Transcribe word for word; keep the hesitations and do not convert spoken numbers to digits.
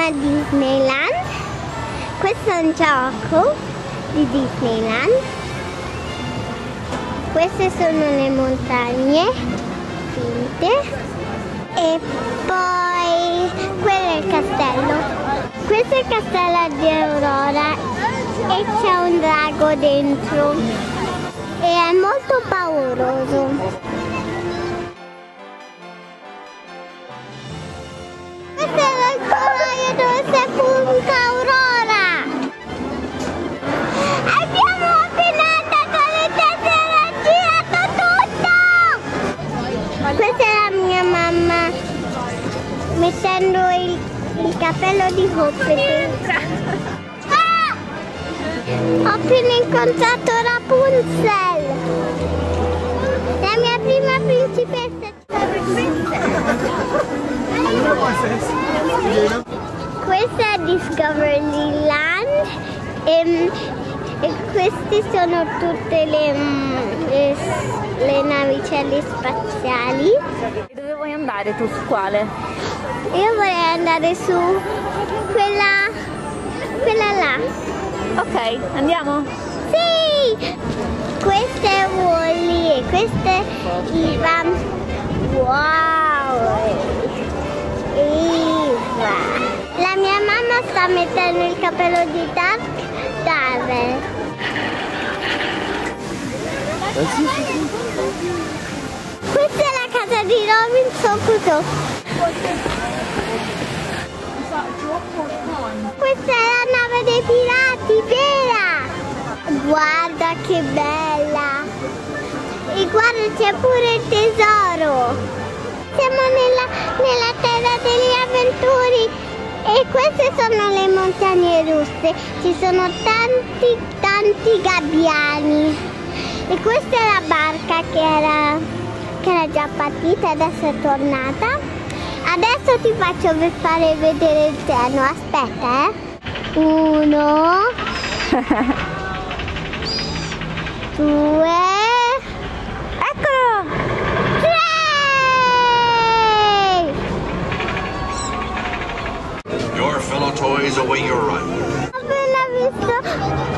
a Disneyland. Questo è un gioco di Disneyland. Queste sono le montagne finte e poi quello è il castello. Questo è il castello di Aurora e c'è un drago dentro e è molto pauroso. Questo è il colaio dove si punta Aurora. Abbiamo ordinato con le tessere, girato tutto. Questa è la mia mamma mettendo il, il cappello di Hoppity. Ah! Ho appena incontrato Rapunzel, la mia prima principessa. Questa è Discoveryland e, e queste sono tutte le, le, le navicelle spaziali. E dove vuoi andare tu, su quale? Io vorrei andare su quella, quella là. Ok, andiamo? Sì! Questa è Wall-E e questa è Eva. Wow! Eva! La mia mamma sta mettendo il cappello di Dark Darrell. Questa è la casa di Robinson Crusoe. Questa è la nave dei pirati, vera! Guarda che bella! E guarda, c'è pure il tesoro! Siamo nella, nella terra degli avventuri e queste sono le montagne russe. Ci sono tanti, tanti gabbiani. E questa è la barca che era, che era già partita, adesso è tornata. Adesso ti faccio per fare vedere il treno. Aspetta, eh! Uno, due, eccolo! Tre! Your fellow toys await your ride. Ho appena visto